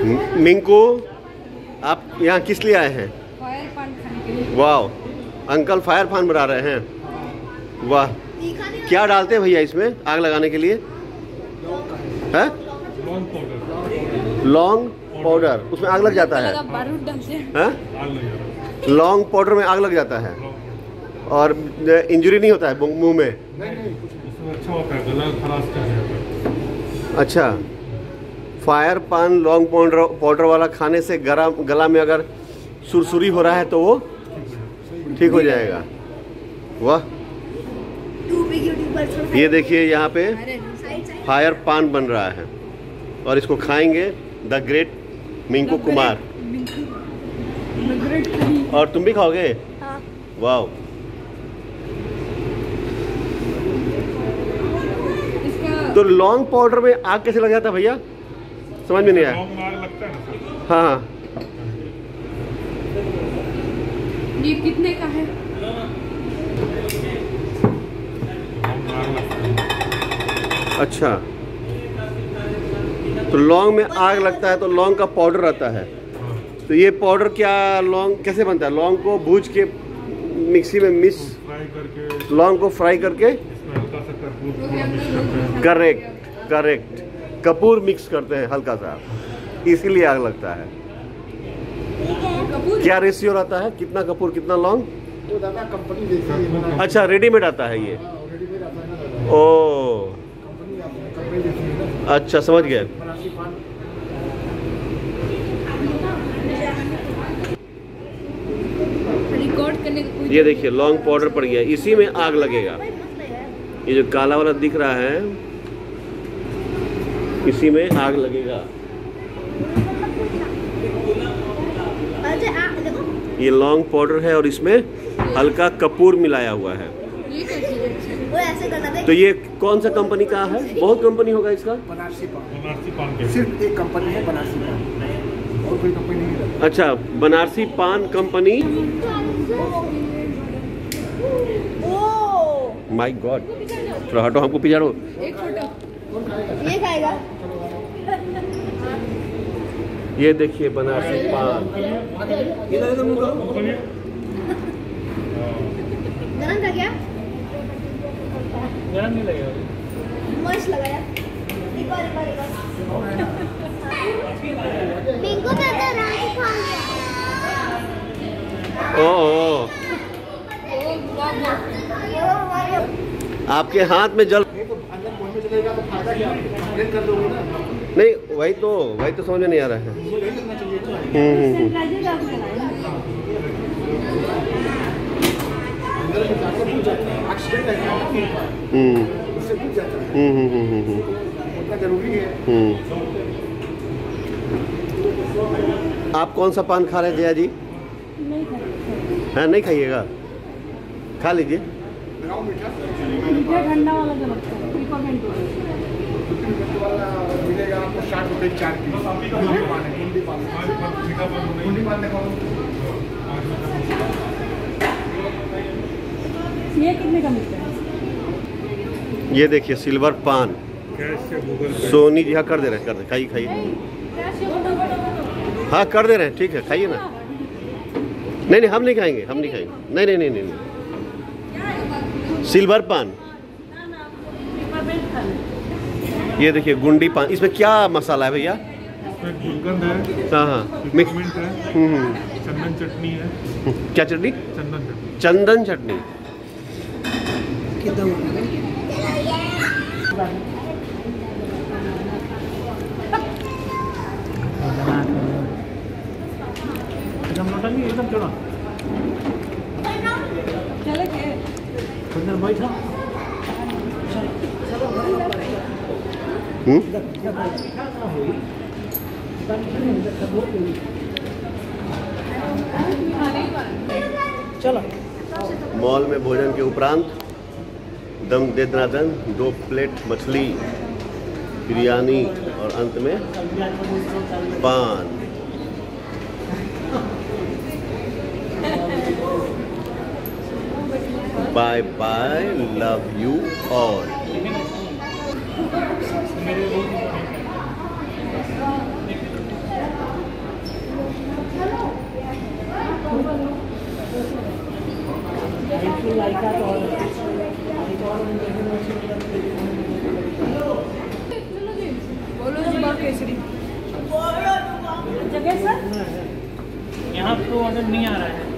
मिंकू, आप यहाँ किस लिए आए हैं? फायर पान खाने के लिए। वाह, अंकल फायर पान बना रहे हैं। वाह, क्या डालते हैं भैया इसमें आग लगाने के लिए? है लौंग पाउडर, उसमें आग लग जाता है? बारूद डालते हैं। लौंग पाउडर में आग लग जाता है और इंजरी नहीं होता है मुंह में? अच्छा होता है, गला खराश कर जाता है। अच्छा, फायर पान लौंग पाउडर वाला खाने से गला में अगर सुरसुरी हो रहा है तो वो ठीक हो जाएगा। वाह, ये देखिए यहाँ पे फायर पान बन रहा है और इसको खाएंगे द ग्रेट मिंकू कुमार। और तुम भी खाओगे? हाँ। वाह, तो लौंग पाउडर में आग कैसे लग जाता है भैया? समझ में नहीं आया। लौंग में आग लगता है ना सर? हाँ, ये कितने का है? लौंग में आग लगता है। अच्छा, तो लौंग में आग लगता है तो लौंग का पाउडर रहता है। हाँ। तो ये पाउडर क्या लौंग कैसे बनता है? लौंग को भूज के मिक्सी में फ्राई करके लौंग को फ्राई करके इसमें हल्का सा कपूर मिक्स करते हैं। करेक्ट कपूर मिक्स करते हैं हल्का सा, इसीलिए आग लगता है। क्या रेशियो रहता है, कितना कपूर कितना लौंग? वो दादा कंपनी देती है। अच्छा, रेडीमेड आता है ये? रेडीमेड आता है ना दादा, ओ, कंपनी देती है ना। अच्छा समझ गए। बनारसी पान रिकॉर्ड करने का कोई ये देखिए लौंग पाउडर पड़ गया, इसी में आग लगेगा। ये जो काला वाला दिख रहा है इसी में आग लगेगा। ये लौंग पाउडर है और इसमें हल्का कपूर मिलाया हुआ है। ये क्या चीज़ है? तो ये कौन सा कंपनी का है? बहुत कंपनी होगा इसका। बनारसी पान, बनारसी पान के सिर्फ एक कंपनी है बनारसी पान, और कोई कंपनी नहीं है। अच्छा, बनारसी पान कंपनी। माय गॉड, थोड़ा हटो, हमको पिछाड़ो। एक फोटो। ये खाएगा? ये देखिए बनारसी पान। गरम था क्या? गरम नहीं लगेगा। मस्त लगा यार। एक बार। मिंकू तो रानी खा गया। ओ, आपके हाथ में जल नहीं तो अंदर मुंह में चलेगा तो फायदा क्या? कंप्लेन कर दोगे ना। नहीं, वही तो समझ में नहीं आ रहा है। वो नहीं लगना चाहिए ना। अंदर में जाकर भूल जाता है, एक्सीडेंट है क्या? उससे भूल जाता है, उतना जरूरी है। आप कौन सा पान खा रहे हैं जया जी? हाँ, नहीं खाइएगा, खा लीजिए। लगाओ मीठा ठंडा वाला जो लगता है, पिपरमेंट वाला मिलेगा आपको 60 रुपए 4 पीस। गुंडी पान है, गुंडी पान दिखाओ। ये कितने का मिलता है? ये देखिए सिल्वर पान। कैश से गूगल पे सोनी जी, हाँ कर दे रहे हैं, खाइए। हाँ कर दे रहे हैं, ठीक है, खाइए ना। नहीं, हम नहीं खाएंगे। नहीं। सिल्वर पान। ये देखिए गुंडी पान। इसमें क्या मसाला है भैया? इसमें गुलकंद है, हाँ, पिपरमिंट है, चंदन चटनी है। क्या चटनी? चंदन चंदन चटनी। चटनी। एकदम चलो चले के अंदर बैठो। चलो मॉल में भोजन के उपरांत दम दे दनादन 2 प्लेट मछली, बिरयानी और अंत में पान। Bye bye, love you all. बोलो जी बात केसरी जगह सर यहाँ तो ऑर्डर नहीं आ रहा है।